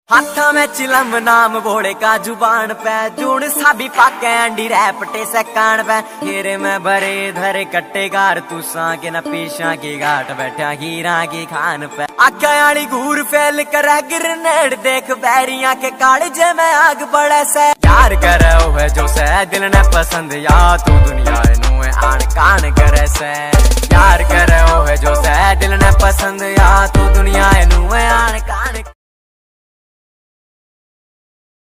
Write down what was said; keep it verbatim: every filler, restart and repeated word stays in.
हाथा में चिलम नाम बोले का जुबान पे जून साबी पाके अंडी रैपटे से कान पे घेरे में भरे धरे कट्टे गार तू के न पीछा की घाट बैठा हीरा की खान पे आख्या आली घूर फैल कर गिरनेड देख बैरिया के कालजे में आग बड़े से यार करे है जो से दिल ने पसंद या तू दुनिया नु आन कान करे से यार करे है जो से दिल ने पसंद या तू दुनिया नु आन कान